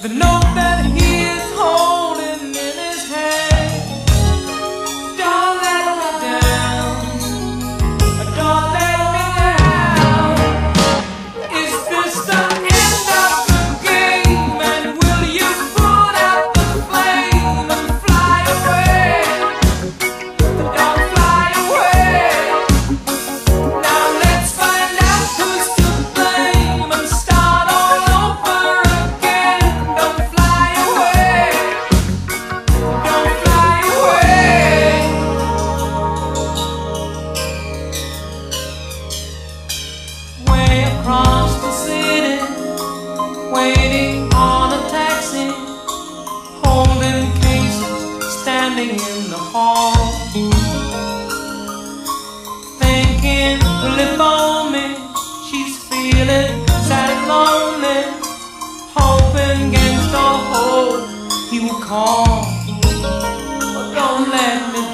the note that he is holding in his hand. Don't let me down, don't let me down. Is this the end of the game? And will you put out the flame and fly away? Don't fly away. Now let's find out who's to blame and start all over again. Don't fly away. Don't fly away. Way across the city, waiting on a taxi, holding cases, standing in the hall, thinking, will it phone me? She's feeling sad and lonely, hoping against all hope he will call. But don't let me